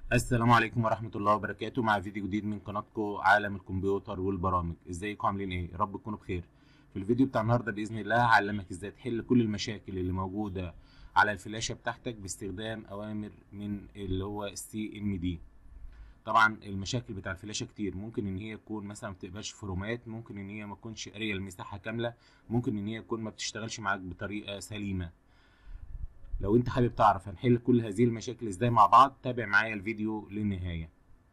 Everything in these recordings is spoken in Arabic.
السلام عليكم ورحمة الله وبركاته، مع فيديو جديد من قناتكم عالم الكمبيوتر والبرامج. ازيكم عاملين ايه؟ يا رب تكونوا بخير. في الفيديو بتاع النهارده بإذن الله هعلمك ازاي تحل كل المشاكل اللي موجودة على الفلاشة بتاعتك باستخدام أوامر من اللي هو CMD. طبعا المشاكل بتاع الفلاشة كتير، ممكن ان هي تكون مثلا ما بتقبلش فرومات، ممكن ان هي ما تكونش قارية المساحة كاملة، ممكن ان هي تكون ما بتشتغلش معاك بطريقة سليمة. لو انت حابب تعرف هنحل كل هذه المشاكل ازاي مع بعض، تابع معايا الفيديو للنهاية.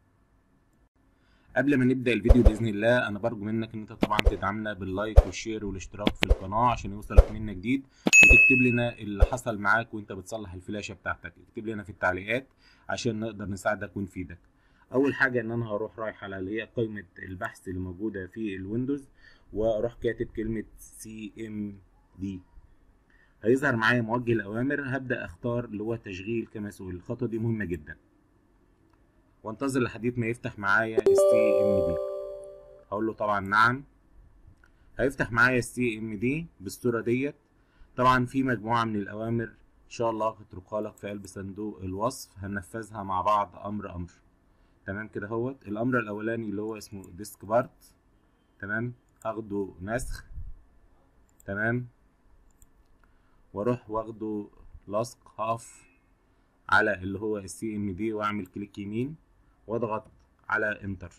قبل ما نبدأ الفيديو بإذن الله أنا برجو منك إن أنت طبعا تدعمنا باللايك والشير والاشتراك في القناة عشان يوصلك منا جديد، وتكتب لنا اللي حصل معاك وأنت بتصلح الفلاشة بتاعتك. اكتب لنا في التعليقات عشان نقدر نساعدك ونفيدك. أول حاجة إن أنا هروح رايح على اللي هي قائمة البحث اللي موجودة في الويندوز، وأروح كاتب كلمة CMD. هيظهر معايا موجه الأوامر، هبدأ أختار اللي هو تشغيل كمسؤول. الخطوة دي مهمة جدا، وانتظر لحد ما يفتح معايا CMD. هقول له طبعا نعم. هيفتح معايا CMD بالصورة ديت. طبعا في مجموعة من الأوامر إن شاء الله هتركها لك في قلب صندوق الوصف، هننفذها مع بعض أمر أمر. تمام كده هوت. الأمر الأولاني اللي هو اسمه ديسك بارت، تمام، هاخده نسخ، تمام، واروح واخده لصق. هقف على اللي هو CMD واعمل كليك يمين واضغط على انتر.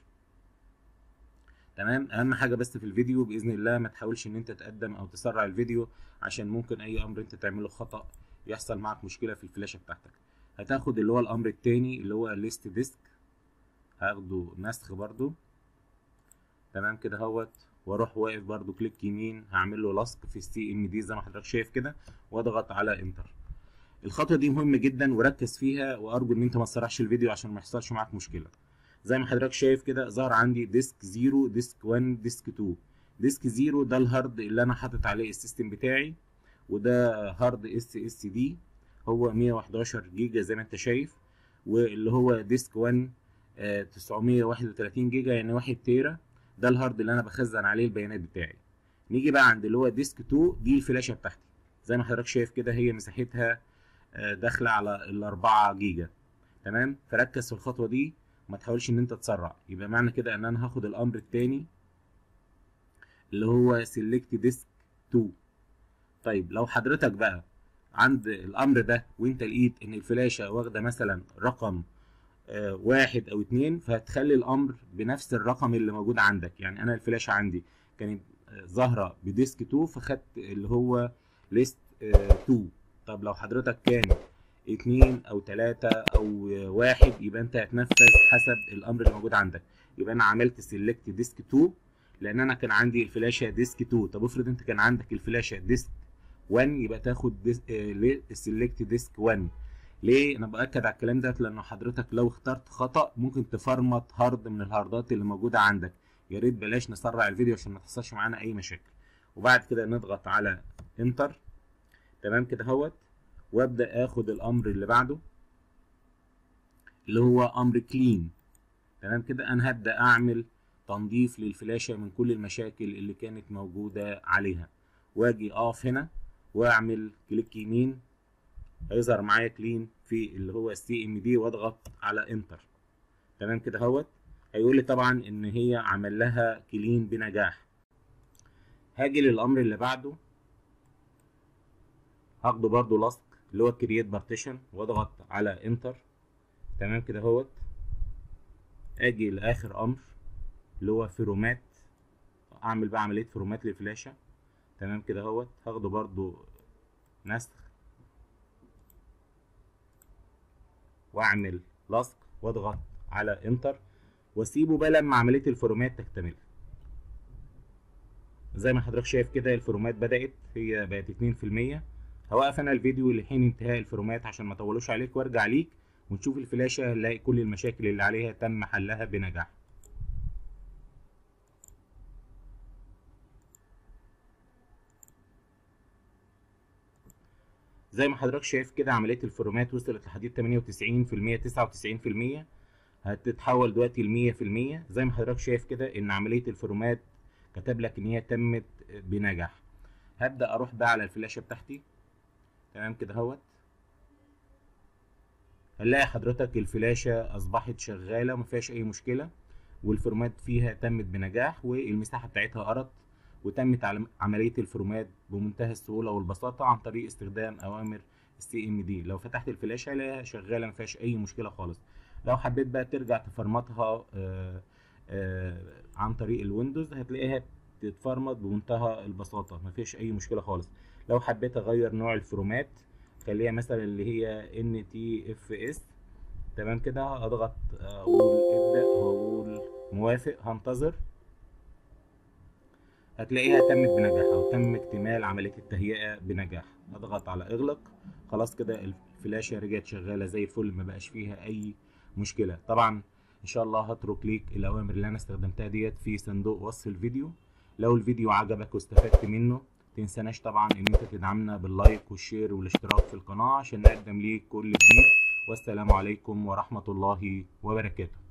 تمام. اهم حاجه بس في الفيديو باذن الله ما تحاولش ان انت تقدم او تسرع الفيديو، عشان ممكن اي امر انت تعمله خطأ يحصل معك مشكله في الفلاشه بتاعتك. هتاخد اللي هو الامر التاني اللي هو ليست ديسك، هاخده نسخ برضو، تمام كده اهوت، واروح واقف برضو كليك يمين هعمل له لصق في CMD زي ما حضرتك شايف كده، واضغط على انتر. الخطوه دي مهمه جدا وركز فيها، وارجو ان انت ما تسرعش الفيديو عشان ما يحصلش معاك مشكله. زي ما حضرتك شايف كده ظهر عندي ديسك 0، ديسك 1، ديسك 2. ديسك 0 ده الهارد اللي انا حاطط عليه السيستم بتاعي، وده هارد SSD هو 111 جيجا زي ما انت شايف. واللي هو ديسك 1 931 جيجا يعني 1 تيرا، ده الهارد اللي انا بخزن عليه البيانات بتاعي. نيجي بقى عند اللي هو ديسك 2، دي الفلاشه بتاعتي. زي ما حضرتك شايف كده هي مساحتها داخله على ال 4 جيجا. تمام. فركز في الخطوه دي، ما تحاولش ان انت تسرع. يبقى معنى كده ان انا هاخد الامر الثاني اللي هو سيلكت ديسك 2. طيب لو حضرتك بقى عند الامر ده وانت لقيت ان الفلاشه واخده مثلا رقم واحد او اتنين، فهتخلي الامر بنفس الرقم اللي موجود عندك. يعني انا الفلاشه عندي كانت ظاهره بديسك 2، فخدت اللي هو ليست 2. طب لو حضرتك كان اتنين او تلاتة او واحد، يبقى انت هتنفذ حسب الامر اللي موجود عندك. يبقى انا عملت سيلكت ديسك 2 لان انا كان عندي الفلاشه ديسك 2. طب افرض انت كان عندك الفلاشه ديسك 1، يبقى تاخد سيلكت ديسك 1. ليه انا باكد على الكلام ده؟ لانه حضرتك لو اخترت خطا ممكن تفرمط هارد من الهاردات اللي موجوده عندك. يا ريت بلاش نسرع الفيديو عشان ما تحصلش معانا اي مشاكل. وبعد كده نضغط على انتر. تمام كده اهوت. وابدا اخد الامر اللي بعده اللي هو امر كلين. تمام كده انا هبدا اعمل تنظيف للفلاشه من كل المشاكل اللي كانت موجوده عليها. واجي اقف هنا واعمل كليك يمين، هيظهر معايا كلين في اللي هو CMD واضغط على انتر. تمام كده اهوت. هيقول لي طبعا ان هي عمل لها كلين بنجاح. هاجي للامر اللي بعده، هاخده برضو لصق اللي هو كرييت بارتيشن واضغط على انتر. تمام كده اهوت. اجي لاخر امر اللي هو فيرومات، اعمل بقى عمليه فيرومات للفلاشه. تمام كده اهوت. هاخده برضو نسخ واعمل لصق واضغط على انتر، واسيبه بقى لما عمليه الفيرومات تكتمل. زي ما حضرتك شايف كده الفيرومات بدات، هي بقت 2%. هوقف انا الفيديو لحين انتهاء الفيرومات عشان ما اطولوش عليك، وارجع ليك ونشوف الفلاشه، هنلاقي كل المشاكل اللي عليها تم حلها بنجاح. زي ما حضرتك شايف كده عمليه الفيرومات وصلت لحد 98%، 99%، هتتحول دلوقتي ل 100%. زي ما حضرتك شايف كده ان عمليه الفيرومات كتب لك ان هي تمت بنجاح. هبدا اروح بقى على الفلاشه بتاعتي. تمام كده اهوت. هنلاقي حضرتك الفلاشة اصبحت شغالة مفيهاش اي مشكلة، والفورمات فيها تمت بنجاح، والمساحة بتاعتها قرت، وتمت عملية الفورمات بمنتهى السهولة والبساطة عن طريق استخدام اوامر CMD. لو فتحت الفلاشة هلاقيها شغالة مفيهاش اي مشكلة خالص. لو حبيت بقى ترجع تفرمطها عن طريق الويندوز هتلاقيها تتفرمط بمنتهى البساطة، مفيش أي مشكلة خالص. لو حبيت أغير نوع الفرومات خليها مثلا اللي هي NTFS، تمام كده، أضغط أقول ابدأ وأقول موافق، هنتظر. هتلاقيها تمت بنجاح أو تم اكتمال عملية التهيئة بنجاح. أضغط على إغلق. خلاص كده الفلاشة رجعت شغالة زي الفل، ما بقاش فيها أي مشكلة. طبعا إن شاء الله هترك ليك الأوامر اللي أنا استخدمتها ديت في صندوق وصف الفيديو. لو الفيديو عجبك واستفدت منه متنساناش طبعا إن أنت تدعمنا باللايك والشير والاشتراك في القناة عشان نقدم ليك كل جديد. والسلام عليكم ورحمة الله وبركاته.